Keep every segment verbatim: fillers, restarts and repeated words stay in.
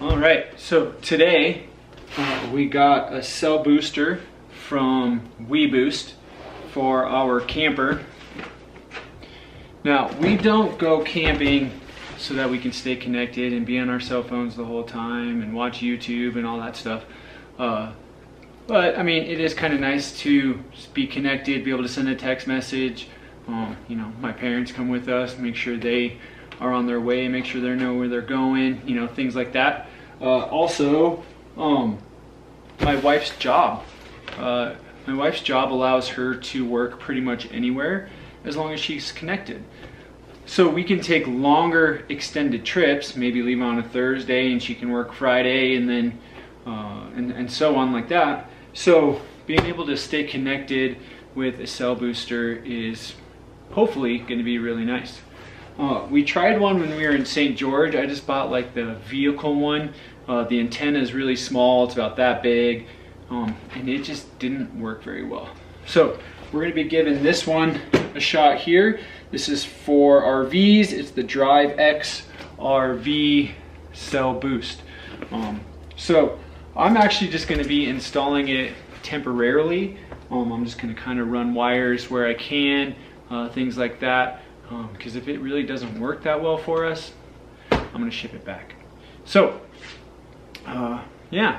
All right, so today uh, we got a cell booster from WeBoost for our camper. Now, we don't go camping so that we can stay connected and be on our cell phones the whole time and watch YouTube and all that stuff. Uh, but I mean, it is kind of nice to be connected, be able to send a text message. Um, you know, my parents come with us, make sure they are on their way, make sure they know where they're going, you know, things like that. Uh, also, um, my wife's job. Uh, my wife's job allows her to work pretty much anywhere as long as she's connected. So we can take longer extended trips, maybe leave on a Thursday and she can work Friday and then uh, and, and so on like that. So being able to stay connected with a cell booster is hopefully going to be really nice. Uh, we tried one when we were in Saint George. I just bought like the vehicle one. Uh, the antenna is really small, it's about that big, um, and it just didn't work very well. So we're going to be giving this one a shot here. This is for R Vs. It's the Drive X R V Cell Boost. Um, so I'm actually just going to be installing it temporarily. Um, I'm just going to kind of run wires where I can, uh, things like that. Because um, if it really doesn't work that well for us, I'm going to ship it back. So, uh, yeah.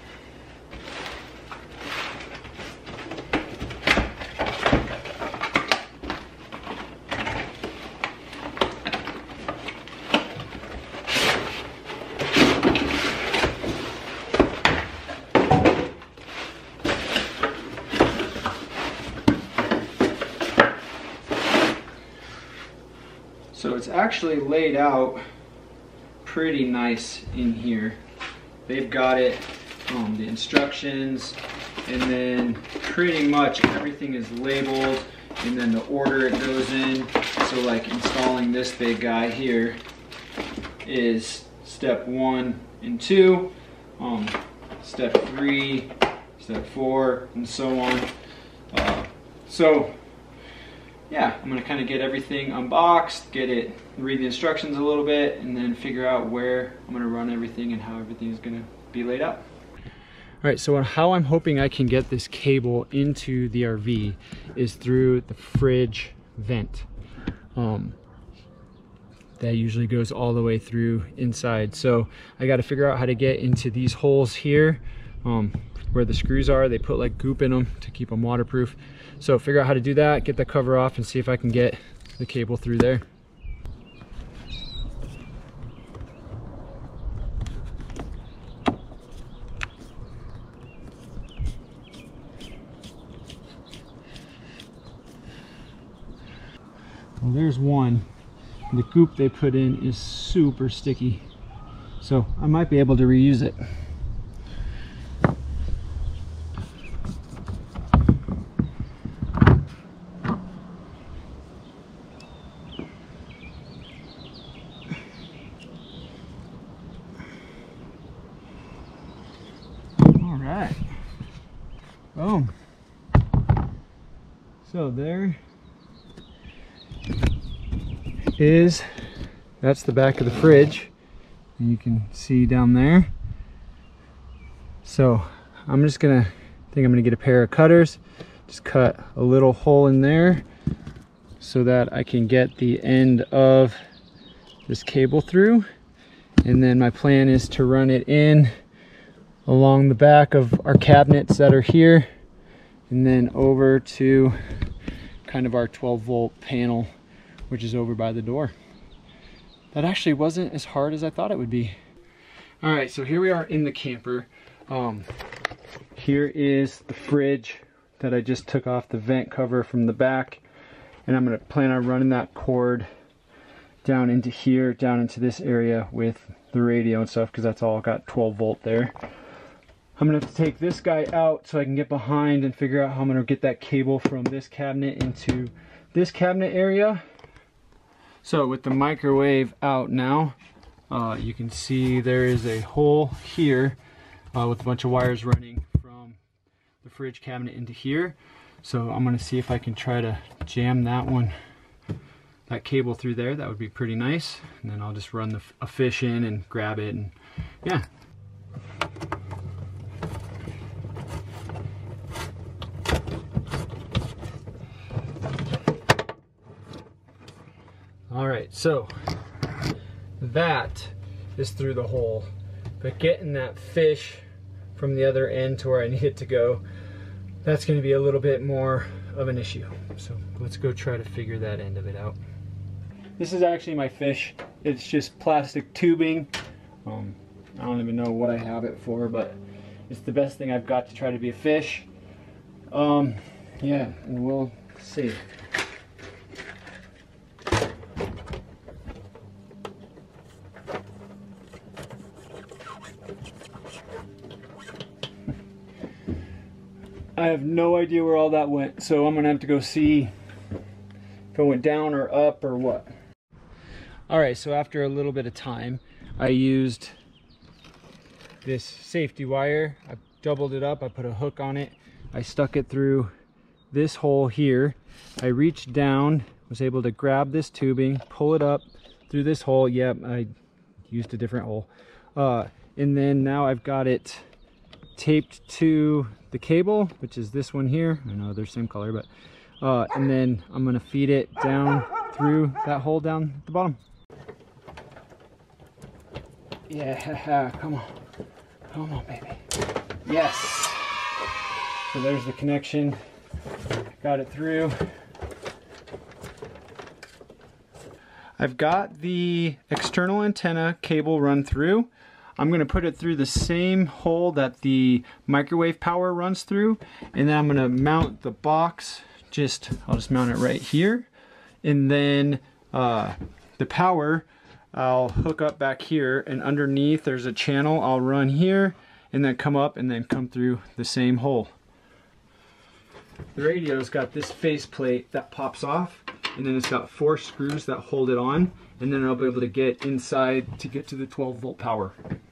So it's actually laid out pretty nice in here. They've got it, um, the instructions, and then pretty much everything is labeled, and then the order it goes in. So like installing this big guy here is step one and two, um, step three, step four, and so on. Uh, so yeah, I'm going to kind of get everything unboxed, get it, read the instructions a little bit, and then figure out where I'm going to run everything and how everything is going to be laid out. All right, so how I'm hoping I can get this cable into the R V is through the fridge vent. Um, that usually goes all the way through inside. So I got to figure out how to get into these holes here. Um, where the screws are, they put like goop in them to keep them waterproof. So figure out how to do that, get the cover off, and see if I can get the cable through there. Well, there's one. The goop they put in is super sticky, so I might be able to reuse it. Alright, boom. So there is, that's the back of the fridge, and you can see down there. So I'm just gonna, I think I'm gonna get a pair of cutters, just cut a little hole in there so that I can get the end of this cable through, and then my plan is to run it in along the back of our cabinets that are here, and then over to kind of our twelve volt panel, which is over by the door. That actually wasn't as hard as I thought it would be. All right, so here we are in the camper. Um, here is the fridge that I just took off the vent cover from the back, and I'm gonna plan on running that cord down into here, down into this area with the radio and stuff, because that's all got twelve volt there. I'm gonna have to take this guy out so I can get behind and figure out how I'm gonna get that cable from this cabinet into this cabinet area. So with the microwave out now, uh, you can see there is a hole here uh, with a bunch of wires running from the fridge cabinet into here. So I'm gonna see if I can try to jam that one that cable through there, that would be pretty nice. And then I'll just run the, a fish in and grab it, and yeah. All right, so that is through the hole, but getting that fish from the other end to where I need it to go, that's going to be a little bit more of an issue. So let's go try to figure that end of it out. This is actually my fish. It's just plastic tubing. Um, I don't even know what I have it for, but it's the best thing I've got to try to be a fish. Um, yeah, and we'll see. I have no idea where all that went, so I'm gonna have to go see if it went down or up or what. All right, so after a little bit of time, I used this safety wire. I doubled it up, I put a hook on it. I stuck it through this hole here. I reached down, was able to grab this tubing, pull it up through this hole. Yep, I used a different hole. Uh, and then now I've got it taped to the cable, which is this one here. I know they're the same color, but uh, and then I'm gonna feed it down through that hole down at the bottom. Yeah, come on, come on, baby. Yes. So there's the connection. Got it through. I've got the external antenna cable run through. I'm going to put it through the same hole that the microwave power runs through, and then I'm going to mount the box. Just I'll just mount it right here, and then uh, the power I'll hook up back here, and underneath there's a channel I'll run here, and then come up and then come through the same hole. The radio's got this faceplate that pops off, and then it's got four screws that hold it on, and then I'll be able to get inside to get to the twelve volt power.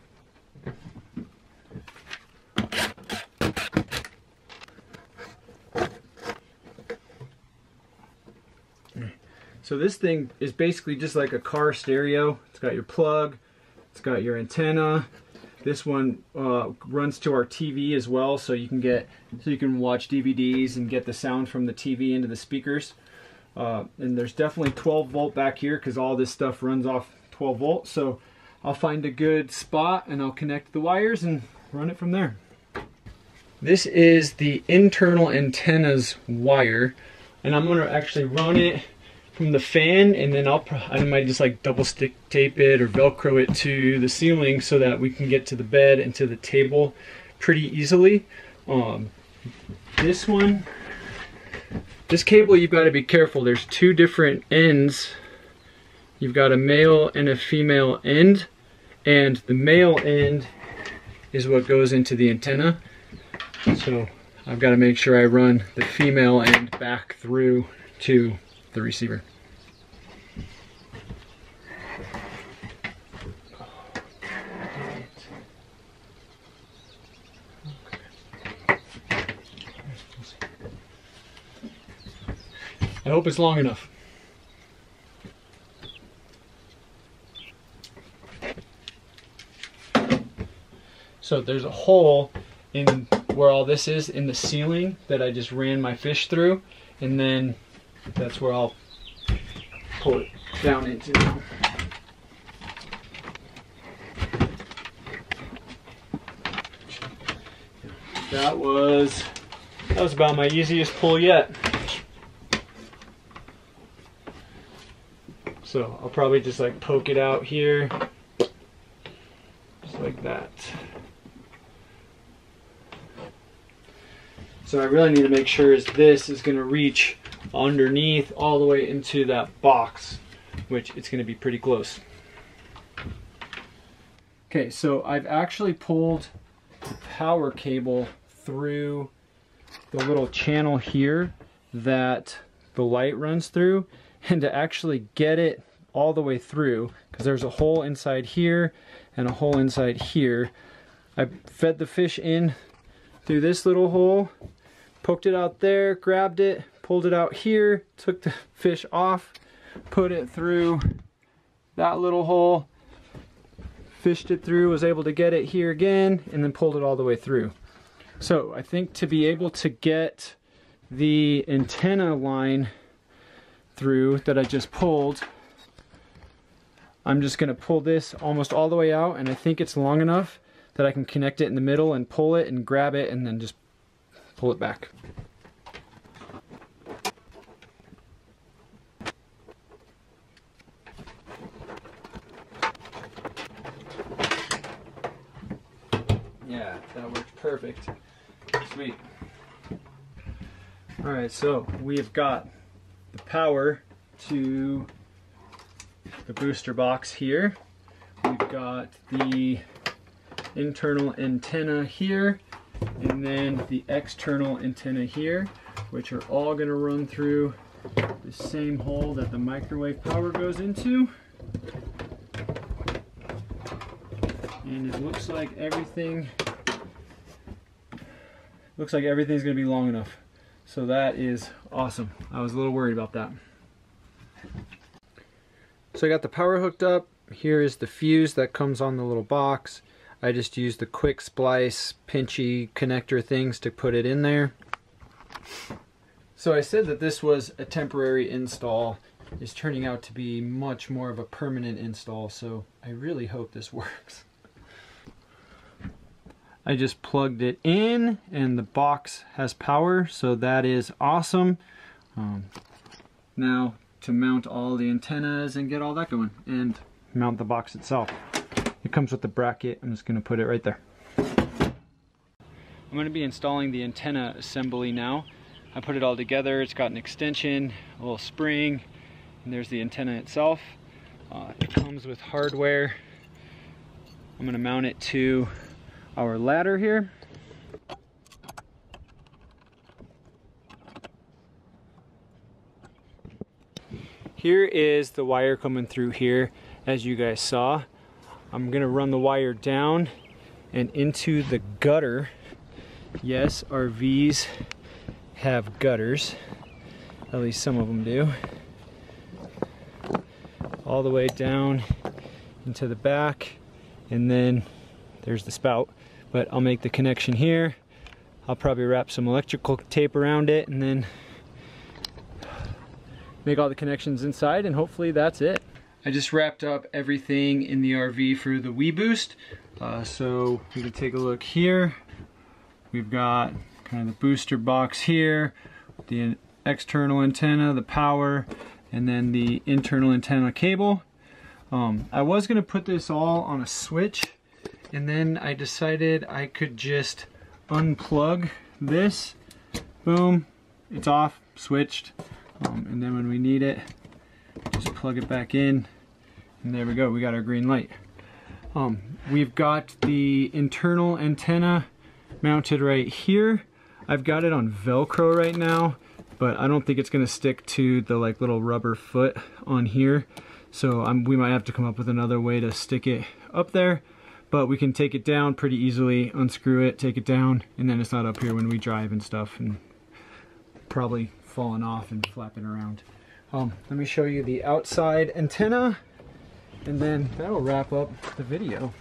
So this thing is basically just like a car stereo. It's got your plug, it's got your antenna. This one uh, runs to our T V as well, so you can get so you can watch D V Ds and get the sound from the T V into the speakers. Uh, and there's definitely twelve volt back here because all this stuff runs off twelve volt. So I'll find a good spot and I'll connect the wires and run it from there. This is the internal antenna's wire, and I'm going to actually run it from the fan, and then I'll I might just like double stick tape it or Velcro it to the ceiling so that we can get to the bed and to the table pretty easily. Um, this one, this cable, you've got to be careful. There's two different ends. You've got a male and a female end, and the male end is what goes into the antenna. So I've got to make sure I run the female end back through to the receiver. I hope it's long enough. So there's a hole in where all this is in the ceiling that I just ran my fish through, and then that's where I'll pull it down into. That was that was about my easiest pull yet. So I'll probably just like poke it out here, just like that. So I really need to make sure is this is going to reach underneath all the way into that box, which it's going to be pretty close. Okay, so I've actually pulled the power cable through the little channel here that the light runs through, and to actually get it all the way through, because there's a hole inside here and a hole inside here, I fed the fish in through this little hole, poked it out there, grabbed it, pulled it out here, took the fish off, put it through that little hole, fished it through, was able to get it here again, and then pulled it all the way through. So I think to be able to get the antenna line through that I just pulled, I'm just gonna pull this almost all the way out, and I think it's long enough that I can connect it in the middle and pull it and grab it and then just pull it back. Yeah, that works perfect. Sweet. All right, so we've got the power to the booster box here. We've got the internal antenna here, and then the external antenna here, which are all going to run through the same hole that the microwave power goes into. And it looks like everything looks like everything's going to be long enough. So that is awesome. I was a little worried about that. So I got the power hooked up. Here is the fuse that comes on the little box. I just used the quick splice pinchy connector things to put it in there. So I said that this was a temporary install. It's turning out to be much more of a permanent install, so I really hope this works. I just plugged it in and the box has power, so that is awesome. Um, now to mount all the antennas and get all that going and mount the box itself. It comes with the bracket. I'm just going to put it right there. I'm going to be installing the antenna assembly now. I put it all together. It's got an extension, a little spring, and there's the antenna itself. Uh, it comes with hardware. I'm going to mount it to our ladder here. Here is the wire coming through here, as you guys saw. I'm gonna run the wire down and into the gutter. Yes, R Vs have gutters, at least some of them do. All the way down into the back, and then there's the spout. But I'll make the connection here. I'll probably wrap some electrical tape around it and then make all the connections inside, and hopefully that's it. I just wrapped up everything in the R V for the WeBoost. Uh, so we can take a look here. We've got kind of the booster box here, the external antenna, the power, and then the internal antenna cable. Um, I was gonna put this all on a switch, and then I decided I could just unplug this. Boom, it's off, switched. Um, and then when we need it, just plug it back in, and there we go, we got our green light. Um, we've got the internal antenna mounted right here. I've got it on Velcro right now, but I don't think it's gonna stick to the like little rubber foot on here. So I'm, we might have to come up with another way to stick it up there. But we can take it down pretty easily, unscrew it, take it down, and then it's not up here when we drive and stuff, and probably falling off and flapping around. Um, let me show you the outside antenna, and then that'll wrap up the video.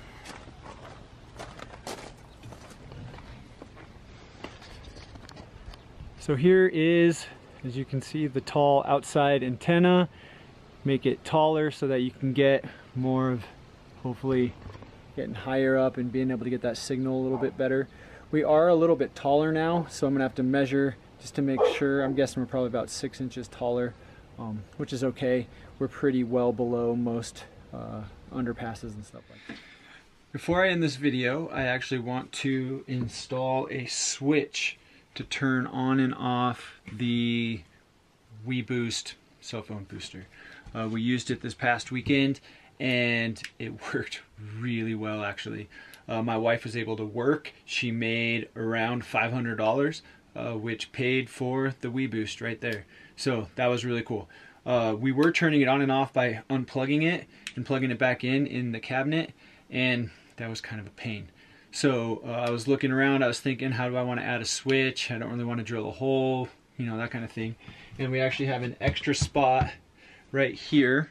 So here is, as you can see, the tall outside antenna. Make it taller so that you can get more of, hopefully, getting higher up and being able to get that signal a little bit better. We are a little bit taller now, so I'm gonna have to measure just to make sure. I'm guessing we're probably about six inches taller, um, which is okay. We're pretty well below most uh, underpasses and stuff like that. Before I end this video, I actually want to install a switch to turn on and off the WeBoost cell phone booster. Uh, we used it this past weekend, and it worked really well, actually. Uh, my wife was able to work. She made around five hundred dollars, uh, which paid for the WeBoost right there. So that was really cool. Uh, we were turning it on and off by unplugging it and plugging it back in in the cabinet, and that was kind of a pain. So uh, I was looking around, I was thinking, how do I want to add a switch? I don't really want to drill a hole, you know, that kind of thing. And we actually have an extra spot right here.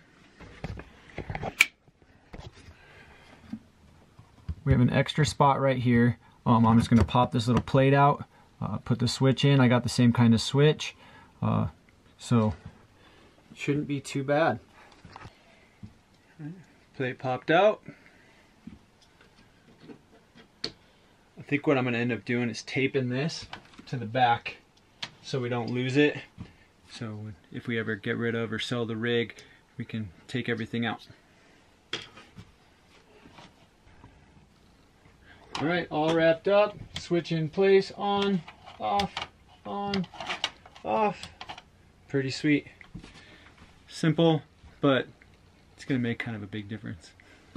We have an extra spot right here. Um, I'm just gonna pop this little plate out, uh, put the switch in. I got the same kind of switch, uh, so it shouldn't be too bad. Plate popped out. I think what I'm gonna end up doing is taping this to the back so we don't lose it. So if we ever get rid of or sell the rig, we can take everything out. All right, all wrapped up. Switch in place, on, off, on, off. Pretty sweet. Simple, but it's gonna make kind of a big difference.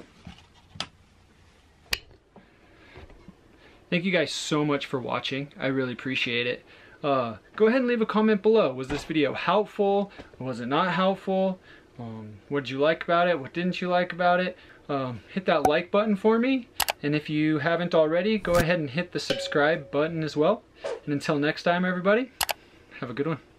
Thank you guys so much for watching. I really appreciate it. Uh, go ahead and leave a comment below. Was this video helpful? Or was it not helpful? Um, what did you like about it? What didn't you like about it? Um, hit that like button for me. And if you haven't already, go ahead and hit the subscribe button as well. And until next time, everybody, have a good one.